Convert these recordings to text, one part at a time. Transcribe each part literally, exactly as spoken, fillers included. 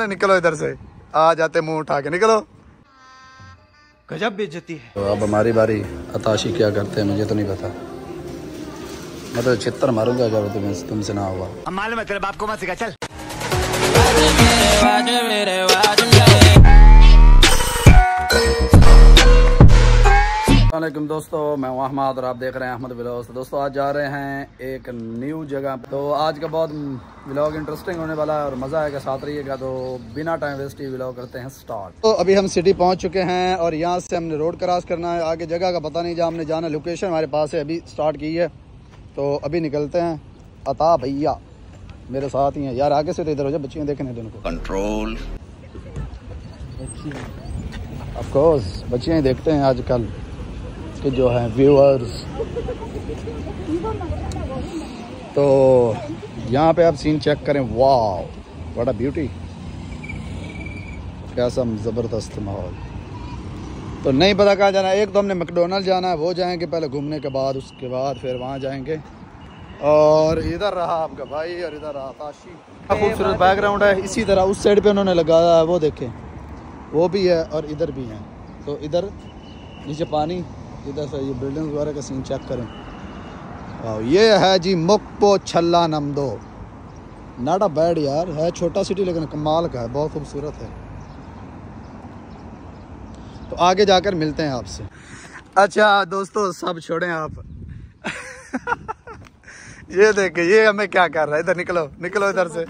है, निकलो इधर से। आ जाते मुंह उठा के, निकलो। गजब बेइज्जती है। तो अब हमारी बारी। अताशी क्या करते हैं मुझे तो नहीं पता, मैं तो छित्तर मारूंगा अगर तुम्हें तुमसे ना हुआ। मालूम है तेरे बाप को मत सिखा, चल। वालेकुम दोस्तों, मैं हूं अहमद और आप देख रहे हैं अहमद व्लॉग्स। दोस्तों आज जा रहे हैं एक न्यू जगह। तो आज का बहुत व्लॉग इंटरेस्टिंग होने वाला है और मज़ा आएगा, साथ रहिएगा। तो बिना टाइम वेस्ट ही व्लॉग करते हैं स्टार्ट। तो अभी हम सिटी पहुंच चुके हैं और यहाँ से हमने रोड क्रॉस करना है। आगे जगह का पता नहीं, जहाँ हमने जाना लोकेशन हमारे पास है, अभी स्टार्ट की है। तो अभी निकलते हैं। अता भैया मेरे साथ ही हैं यार, आगे से तो इधर हो जाए, बच्चियाँ देखने दो उनको। कंट्रोल ऑफ कोर्स बच्चियाँ ही देखते हैं आजकल कि जो है व्यूअर्स। तो यहाँ पे आप सीन चेक करें, वाह व्हाट अ ब्यूटी, कैसा ज़बरदस्त माहौल। तो नहीं पता कहाँ जाना है। एक तो हमने मैकडोनल्ड जाना है, वो जाएंगे पहले घूमने के बाद, उसके बाद फिर वहाँ जाएंगे। और इधर रहा आपका भाई और इधर रहा ताशी। खूबसूरत बैकग्राउंड है। इसी तरह उस साइड पे उन्होंने लगाया है, वो देखें, वो भी है और इधर भी है। तो इधर नीचे पानी, इधर से ये बिल्डिंग वगैरह का सीन चेक करें। और ये है जी मुक्पो छल्ला नमदो। नॉट अ बैड यार, है छोटा सिटी लेकिन कमाल का है, बहुत खूबसूरत है। तो आगे जाकर मिलते हैं आपसे। अच्छा दोस्तों सब छोड़ें आप ये देखे ये हमें क्या कर रहा है। इधर निकलो, निकलो इधर से।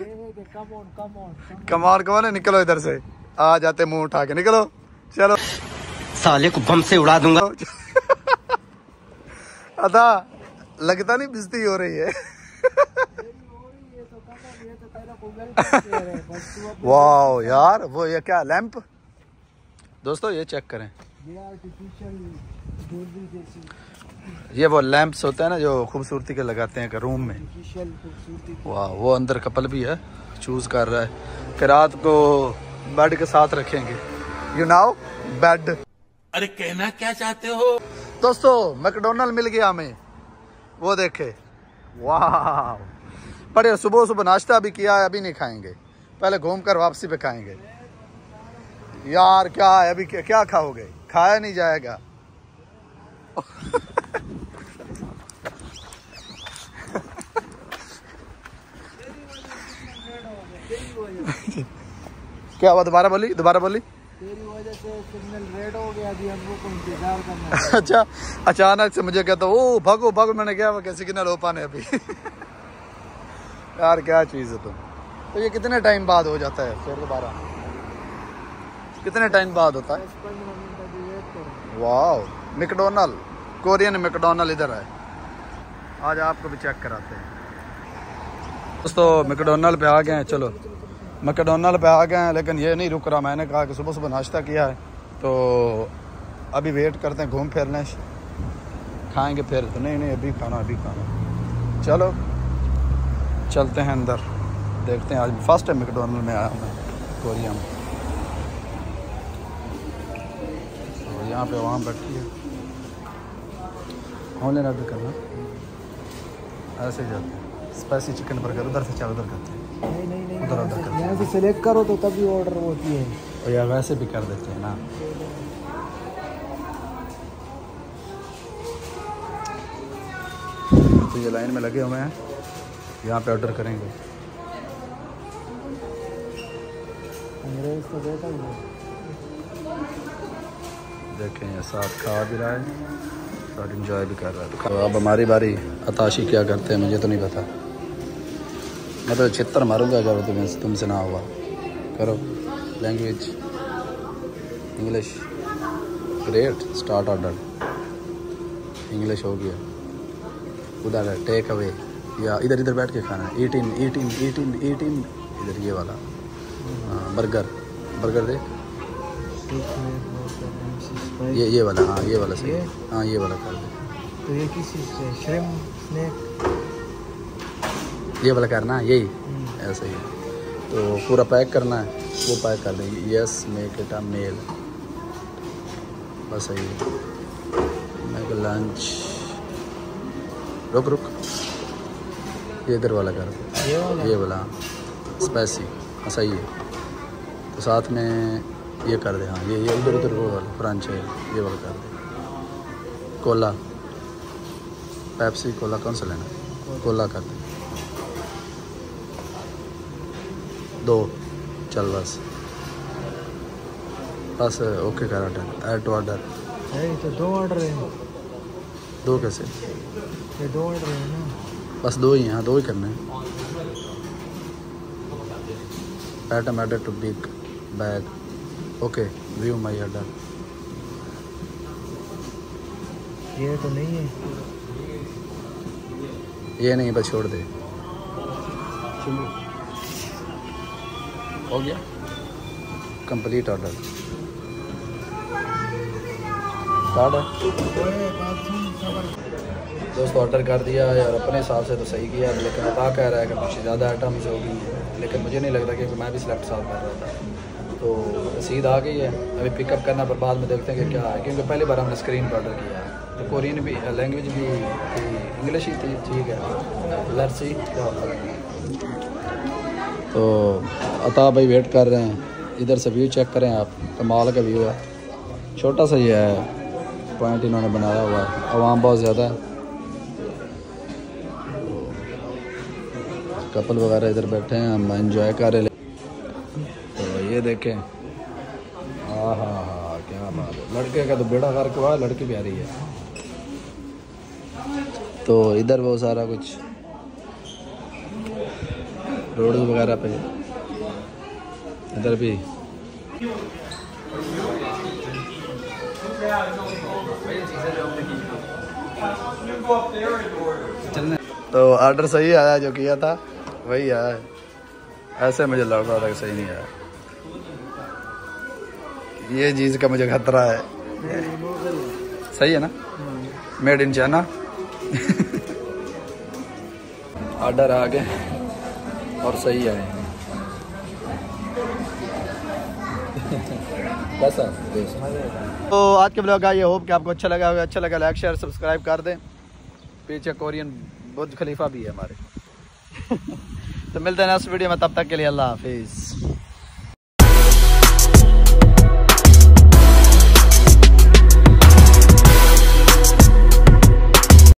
कमॉन कमॉन है, निकलो इधर से। आ जाते मुंह उठा के, निकलो। चलो साले को बम से उड़ा दूंगा। अदा लगता नहीं बेइज्जती हो रही है। वाह यार, वो ये क्या लैंप, दोस्तों ये चेक करें। ये वो लैंप्स होते हैं ना जो खूबसूरती के लगाते हैं रूम में। वाह, वो अंदर कपल भी है, चूज कर रहा है कि रात को बेड के साथ रखेंगे। You now bed. अरे कहना क्या चाहते हो दोस्तों? मैकडोनल्ड मिल गया हमें, वो देखे। वाह, पर सुबह सुबह नाश्ता भी किया है, अभी नहीं खाएंगे, पहले घूम कर वापसी पे खाएंगे। यार क्या है, अभी क्या, क्या खाओगे? खाया नहीं जाएगा। क्या हुआ? दोबारा बोली, दोबारा बोली। तेरी वजह से सिग्नल रेड हो गया, अभी हम लोग को इंतजार करना है। अच्छा, अचानक से मुझे कहता ओ भागो भागो, मैंने क्या कैसे सिग्नल हो पाने अभी। यार क्या चीज़ है तुम। तो ये कितने टाइम बाद हो जाता है फिर दोबारा? कितने टाइम बाद होता है? वाह, मैकडोनल्ड, कोरियन मैकडोनल्ड इधर है। आज आपको भी चेक कराते हैं। दोस्तों मैकडोनल्ड पे आ गए हैं। चलो मैकडोनल्ड पे आ गए हैं, लेकिन ये नहीं रुक रहा। मैंने कहा कि सुबह सुबह नाश्ता किया है तो अभी वेट करते हैं, घूम फिर लें, खाएंगे फिर। तो नहीं नहीं अभी खाना, अभी खाना। चलो चलते हैं अंदर, देखते हैं। आज फर्स्ट टाइम मैकडोनल्ड में आया हूँ मैं, कोरिया में। तो यहाँ पे वहाँ बैठी है, ऑनलाइन ऑर्डर करना, ऐसे ही जाते हैं। स्पाइसी चिकन बर्गर उधर से, चाहे उधर करते हैं। नहीं नहीं नहीं, उधर ऑर्डर करते यहाँ से सिलेक्ट करो तो तभी ऑर्डर होती है। और यार वैसे भी कर देते हैं ना। तो ये लाइन में लगे हुए हैं, यहाँ पे ऑर्डर करेंगे। अंग्रेज तो बैठा ही है, देखें ये साथ खा भी रहा है, साथ इंजॉय भी कर रहा है। तो अब हमारी बारी। अताशी क्या करते हैं मुझे तो नहीं पता, मैं तो छित्तर मारूंगा अगर तुम्हें तुमसे ना हुआ। करो language English, great, start order. English हो गया, उधर है टेक अवे, या इधर इधर बैठ के खाना है। एटीन एटीन एटीन एटीन इधर ये वाला। हाँ बर्गर, बर्गर दे ये ये वाला। हाँ ये वाला सही है। हाँ ये वाला कर दे। तो ये किस चीज़ से? श्रिम्प, स्नैक, ये वाला करना है, यही ऐसा ही। तो पूरा पैक करना है, वो पैक कर देंगे। Yes make it a mail, बस सही है। मेक लंच, रुक रुक, ये इधर वाला कर दे, ये वाला, ये वाला स्पाइसी। हाँ सही है। तो साथ में ये कर दे। हाँ ये ये उधर उधर वो वाला फ्रांच है, ये वाला कर दे। कोला, पेप्सी कोला कौन सा लेना? कोला कर दे दो, चल बस बस ओके कर ऑर्डर, ऐड टू ऑर्डर। तो दो ऑर्डर है, दो कैसे? ये दो ऑर्डर है ना, बस दो ही हैं। हाँ दो ही करने हैं। Item added to big bag, okay view my order. ये तो नहीं है, ये नहीं बस छोड़ दे। हो गया कंप्लीट ऑर्डर। कार्ड है दोस्तों, ऑर्डर कर दिया यार अपने हिसाब से तो सही किया, लेकिन बता कह रहा है कि कुछ ज़्यादा आइटम्स हो गई है, लेकिन मुझे नहीं लग रहा क्योंकि मैं भी सिलेक्ट साफ कर रहा था। तो रसीद आ गई है, अभी पिकअप करना पर बाद में देखते हैं कि क्या है, क्योंकि पहली बार हमने स्क्रीन पर ऑर्डर किया है। तो कोरियन भी लैंग्वेज भी थी, इंग्लिश ही थी, ठीक है लेट्स सी क्या होता है। तो अता भाई वेट कर रहे हैं, इधर से व्यू चेक करें आप, कमाल का व्यू है। छोटा सा ये है पॉइंट इन्होंने बनाया हुआ है, आवाम बहुत ज़्यादा है, कपल वगैरह इधर बैठे हैं, हम एंजॉय कर रहे। तो ये देखें, हाँ हाँ हाँ क्या बात है, लड़के का तो बेड़ा गर्क हुआ है, लड़की भी आ रही है। तो इधर वो सारा कुछ रोड वगैरह पे, इधर भी तो ऑर्डर सही आया, जो किया था वही आया। ऐसे मुझे लग रहा था कि सही नहीं आया, ये चीज़ का मुझे खतरा है। सही है ना, मेड इन चाइना। ऑर्डर आ गए और सही आए। तो आज के ब्लॉग का ये होप कि आपको अच्छा लगा होगा। अच्छा लगा लाइक शेयर सब्सक्राइब कर दें। पीछे कोरियन बुर्ज खलीफा भी है हमारे। तो मिलते हैं नेक्स्ट वीडियो में, तब तक के लिए अल्लाह हाफिज़।